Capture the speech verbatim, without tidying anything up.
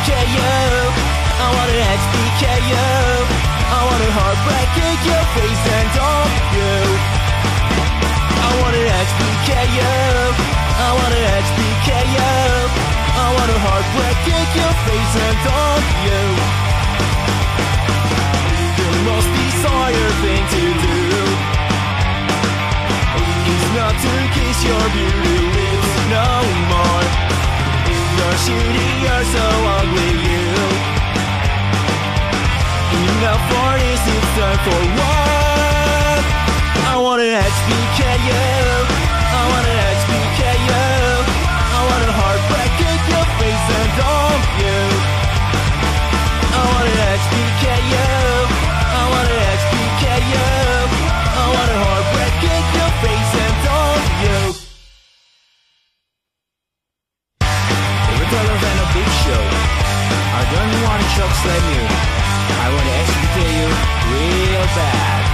K you. I wanna H B K you. I wanna heartbreak kick your face and dump you. I wanna H B K you. I wanna H B K you. I wanna heartbreak kick your face and dump you. The most desired thing to do is not to kiss your beauty lips no more. You're shitty, you're so ugly, you. Enough for this, it's time for what? I wanna H B K you. I wanna H B K you. I wanna heartbreak kick your face and dump you. I wanna H B K you. I wanna H B K you. I wanna heartbreak kick your face and dump you. If it's other than a big show, I don't want to choke slam you. I wanna H B K you real bad.